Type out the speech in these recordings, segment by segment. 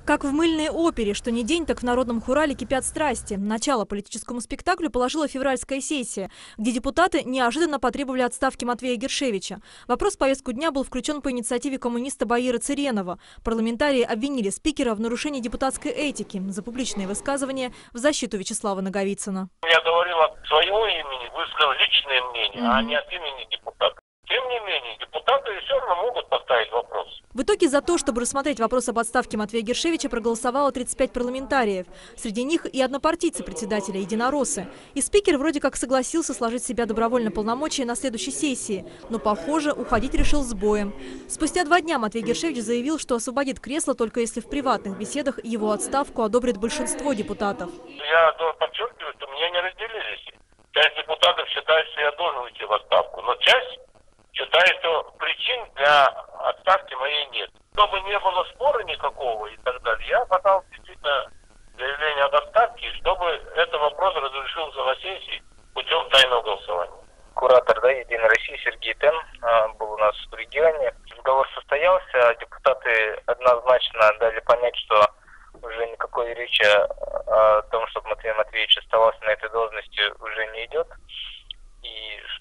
Как в мыльной опере, что ни день, так в Народном хурале кипят страсти. Начало политическому спектаклю положила февральская сессия, где депутаты неожиданно потребовали отставки Матвея Гершевича. Вопрос в повестку дня был включен по инициативе коммуниста Баира Цыренова. Парламентарии обвинили спикера в нарушении депутатской этики за публичные высказывания в защиту Вячеслава Наговицына. Я говорил от своего имени, высказал личное мнение, а не от имени депутата. Тем не менее, депутаты все равно могут поставить вопрос. В итоге за то, чтобы рассмотреть вопрос об отставке Матвея Гершевича, проголосовало 35 парламентариев. Среди них и однопартийцы председателя «Единороссы». И спикер вроде как согласился сложить в себя добровольно полномочия на следующей сессии. Но, похоже, уходить решил с боем. Спустя 2 дня Матвей Гершевич заявил, что освободит кресло только если в приватных беседах его отставку одобрит большинство депутатов. Я подчеркиваю, что меня не разделились. Часть депутатов считает, что я должен уйти в отставку, но часть считает, что причин для отставки моей нет. Чтобы не было спора никакого и так далее, я подал действительно заявление об отставке, чтобы этот вопрос разрешился на сессии путем тайного голосования. Куратор Единой России Сергей Тен был у нас в регионе. Разговор состоялся, депутаты однозначно дали понять, что уже никакой речи о том, чтобы Матвей Матвеевич оставался на этой должности, уже не идет. И,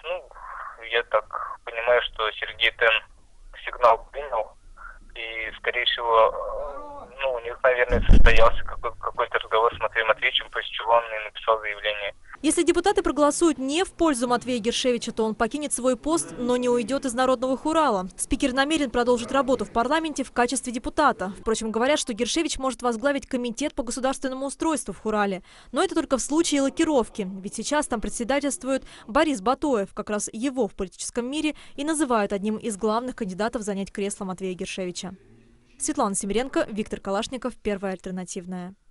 я так понимаю, что Сергей Тен сигнал принял, и, скорее всего, у них, наверное, состоялся какой-то разговор с Матвеем Матвеевичем, после чего он и написал заявление. Если депутаты проголосуют не в пользу Матвея Гершевича, то он покинет свой пост, но не уйдет из Народного хурала. Спикер намерен продолжить работу в парламенте в качестве депутата. Впрочем, говорят, что Гершевич может возглавить комитет по государственному устройству в хурале. Но это только в случае лакировки. Ведь сейчас там председательствует Борис Батоев. Как раз его в политическом мире и называют одним из главных кандидатов занять кресло Матвея Гершевича. Светлана Семеренко, Виктор Калашников, Первая альтернативная.